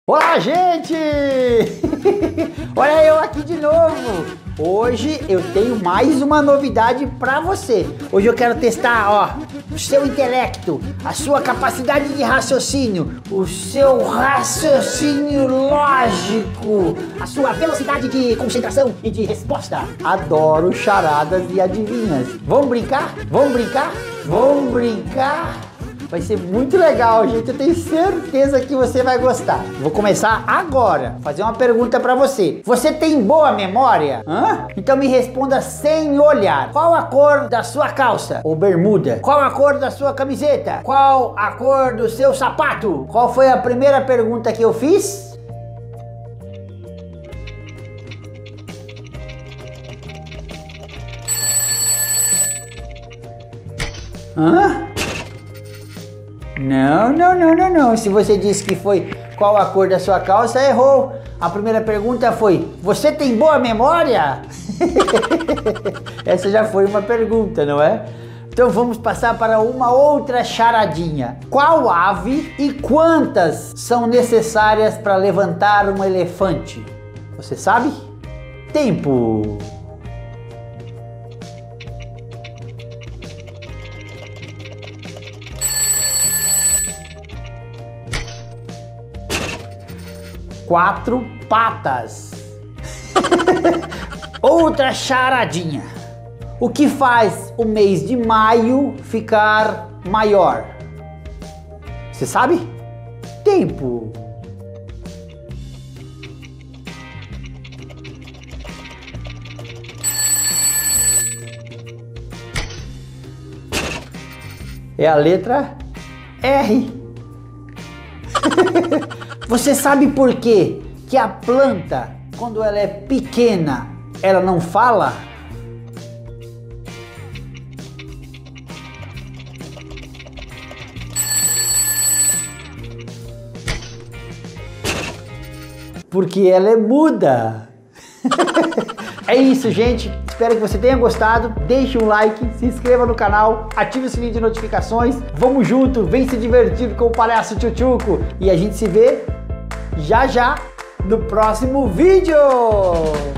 Olá, gente! Olha eu aqui de novo. Hoje eu tenho mais uma novidade para você. Hoje eu quero testar, o seu intelecto, a sua capacidade de raciocínio, o seu raciocínio lógico, a sua velocidade de concentração e de resposta. Adoro charadas e adivinhas. Vamos brincar? Vamos brincar? Vamos brincar? Vai ser muito legal, gente. Eu tenho certeza que você vai gostar. Vou começar agora. Fazer uma pergunta para você. Você tem boa memória? Então me responda sem olhar. Qual a cor da sua calça ou bermuda? Qual a cor da sua camiseta? Qual a cor do seu sapato? Qual foi a primeira pergunta que eu fiz? Não. Se você disse que foi qual a cor da sua calça, errou. A primeira pergunta foi: você tem boa memória? Essa já foi uma pergunta, não é? Então vamos passar para uma outra charadinha. Qual ave e quantas são necessárias para levantar um elefante? Você sabe? Tempo! Quatro patas. Outra charadinha. O que faz o mês de maio ficar maior? Você sabe? Tempo. É a letra R. Você sabe por quê que a planta, quando ela é pequena, ela não fala? Porque ela é muda. É isso, gente. Espero que você tenha gostado. Deixe um like, se inscreva no canal, ative o sininho de notificações. Vamos junto, vem se divertir com o Palhaço Tchutchuco. E a gente se vê já no próximo vídeo.